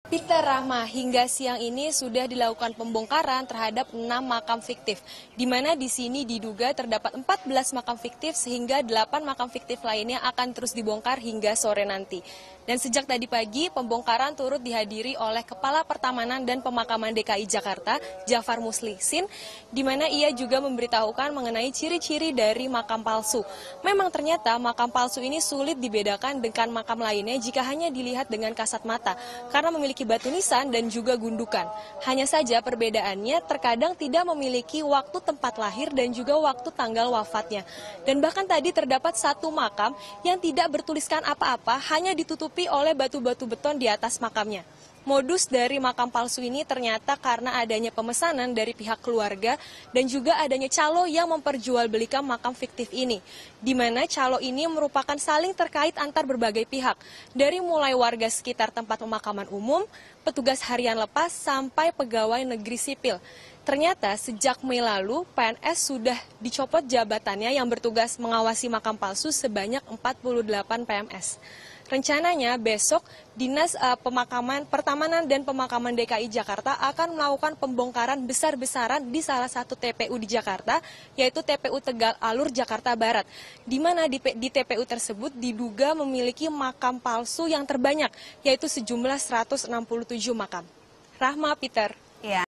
Peter Rahma, hingga siang ini sudah dilakukan pembongkaran terhadap 6 makam fiktif, di mana di sini diduga terdapat 14 makam fiktif sehingga 8 makam fiktif lainnya akan terus dibongkar hingga sore nanti. Dan sejak tadi pagi, pembongkaran turut dihadiri oleh Kepala Pertamanan dan Pemakaman DKI Jakarta, Jafar Muslisin, di mana ia juga memberitahukan mengenai ciri-ciri dari makam palsu. Memang ternyata makam palsu ini sulit dibedakan dengan makam lainnya jika hanya dilihat dengan kasat mata, karena memiliki batu nisan dan juga gundukan. Hanya saja perbedaannya terkadang tidak memiliki waktu tempat lahir dan juga waktu tanggal wafatnya. Dan bahkan tadi terdapat satu makam yang tidak bertuliskan apa-apa, hanya ditutupi oleh batu-batu beton di atas makamnya. Modus dari makam palsu ini ternyata karena adanya pemesanan dari pihak keluarga dan juga adanya calo yang memperjualbelikan makam fiktif ini, di mana calo ini merupakan saling terkait antar berbagai pihak, dari mulai warga sekitar tempat pemakaman umum, petugas harian lepas, sampai pegawai negeri sipil. Ternyata sejak Mei lalu, PNS sudah dicopot jabatannya yang bertugas mengawasi makam palsu sebanyak 48 PMS. Rencananya besok Dinas Pertamanan dan Pemakaman DKI Jakarta akan melakukan pembongkaran besar-besaran di salah satu TPU di Jakarta, yaitu TPU Tegal Alur, Jakarta Barat, di mana di TPU tersebut diduga memiliki makam palsu yang terbanyak, yaitu sejumlah 167 makam. Rahma, Peter. Ya.